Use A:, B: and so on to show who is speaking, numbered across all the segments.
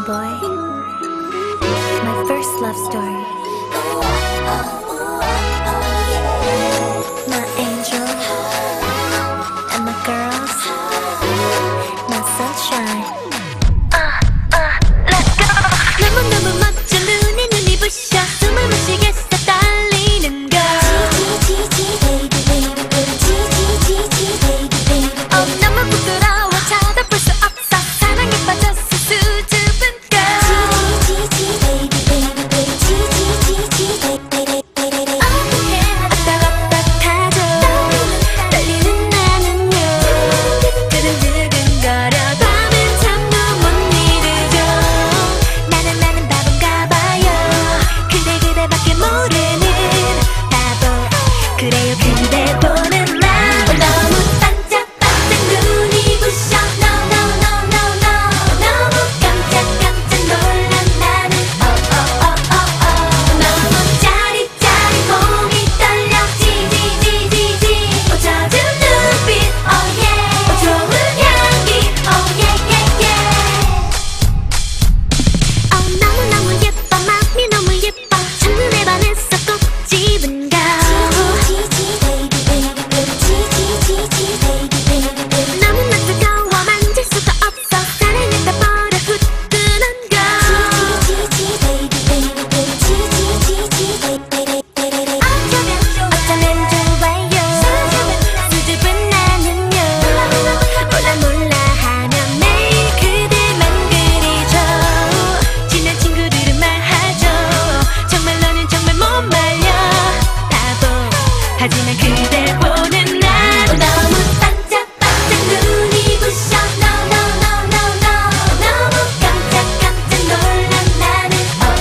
A: boy, my first love story. My angel and my girls, my sunshine. Let's go. 너무너무 멋져 눈이 부셔 숨을 못 쉬겠어 떨리는 걸. 너무 부끄러워 쳐다볼 수 없어 사랑에 빠졌어 수줍은 걸. 어떡하죠 떨리는 나는요 두근두근거려 밤은 잠도 못 이루죠. 나는 바본가 봐요. 그대밖에 모르는 바보. 그래요 그대 보는 나 너무 반짝반짝 눈이 부셔. No no no no no 너무 깜짝 놀란 나는 너무 짜릿짜릿 몸이 떨려 지지지지지 젖은 눈빛 oh yeah 좋은 향기 oh yeah yeah yeah. 너무너무 예뻐 마음이 너무 예뻐 첫눈에 반했어 꼭 집은 가. 너무나 뜨거워 만질 수가 없어 사랑했다 버려 후끈한 걸. 어쩌면 좋아요 수줍은 나는요 몰라 하면 매일 그대만 그리죠. 친한 친구들은 말하죠 정말 너는 정말 못 말려 바보. 하지만 그대 보는 나 너무 반짝반짝 눈이 부셔. No no no no no 너무 깜짝 놀란 나는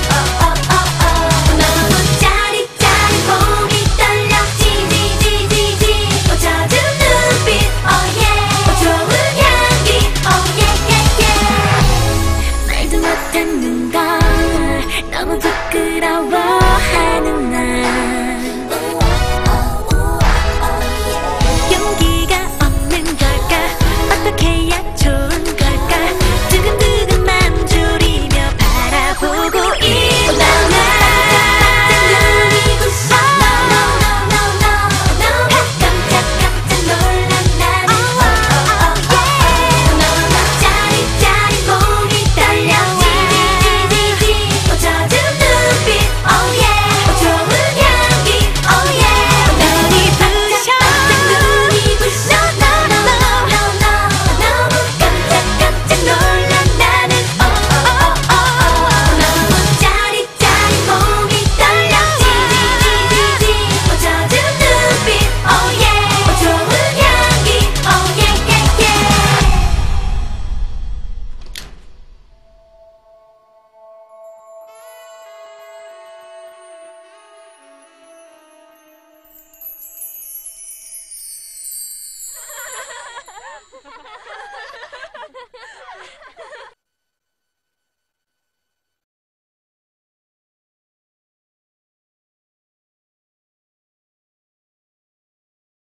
A: 너무 짜릿짜릿 몸이 떨려 지지지지지 젖은 눈빛 oh yeah 좋은 향기 oh yeah yeah yeah. 말도 못하는 걸 너무 부끄러워하는 날 용기가 없는 걸까 어떻게 해야 좋은 걸까 두근두근만 졸이며 바라보고 있는 눈이 부셔. No no no no 너무 깜짝 놀란 나는 너무 짜릿짜릿 몸이 떨려 지지지지지 젖은 눈빛 oh yeah 좋은 향기 oh yeah 눈이 부셔. 눈이 부셔. No no no no 너무 깜짝 놀란 나는 너무 짜릿짜릿 몸이 떨려 지지지지지 젖은 눈빛 oh yeah 좋은 향기 oh yeah yeah yeah.